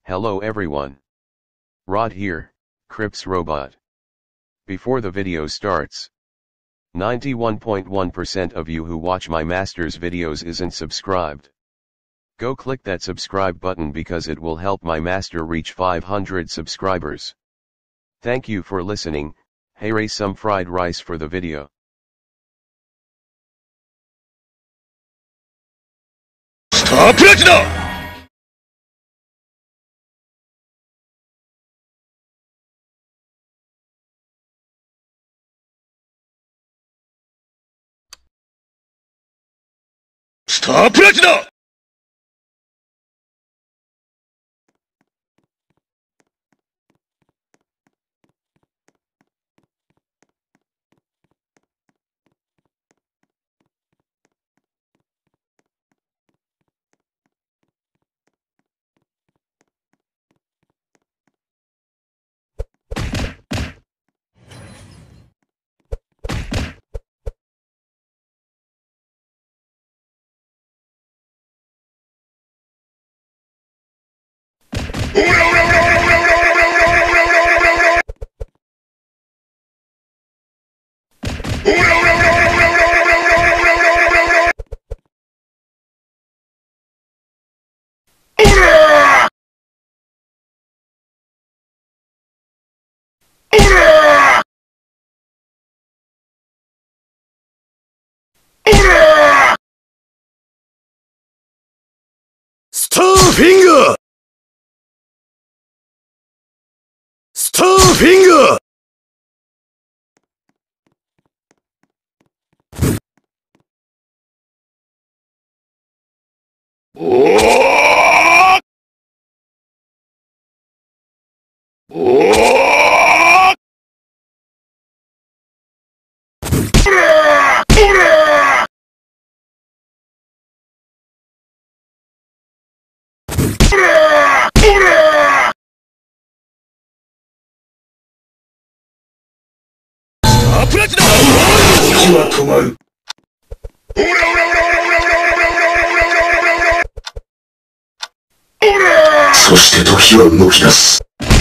Hello everyone. Rod here, Crips Robot. Before the video starts, 91.1% of you who watch my master's videos isn't subscribed. Go click that subscribe button because it will help my master reach 500 subscribers. Thank you for listening. Here is some fried rice for the video. Star Platinum! Star Platinum! Star Finger! Star Finger! Star Platinum! 時は止まる。そして時は動き出す。